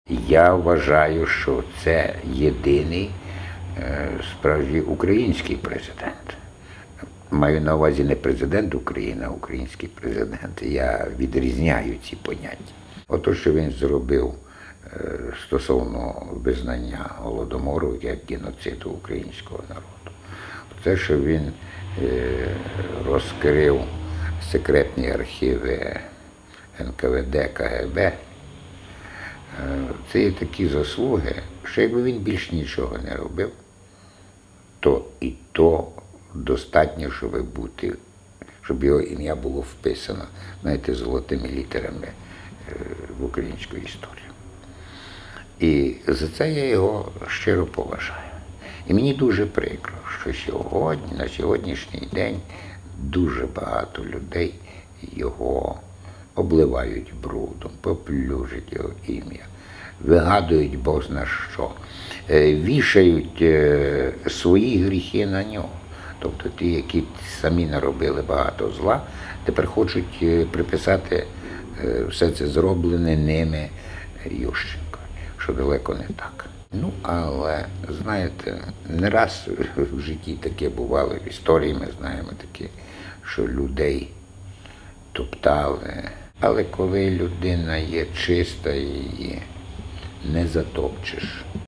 Я вважаю, що це єдиний справжній український президент. Маю на увазі не президент України, а український президент. Я відрізняю ці поняття. Ото, що він зробив стосовно визнання Голодомору як геноциду українського народу. Те, що він розкрив секретні архіви НКВД, КГБ, це є такі заслуги, що якби він більш нічого не робив, то і то достатньо, щоб його ім'я було вписано, знаєте, золотими літерами в українську історію. І за це я його щиро поважаю. І мені дуже прикро, що сьогодні, на сьогоднішній день дуже багато людей його обливають брудом, поплюжать його ім'я, вигадують бозна що, вішають свої гріхи на нього. Тобто ті, які самі наробили багато зла, тепер хочуть приписати все це зроблене ними Ющенко, що далеко не так. Ну, але, знаєте, не раз в житті таке бувало, в історії ми знаємо таке, що людей топтали. Але коли людина є чиста, її не затопчеш.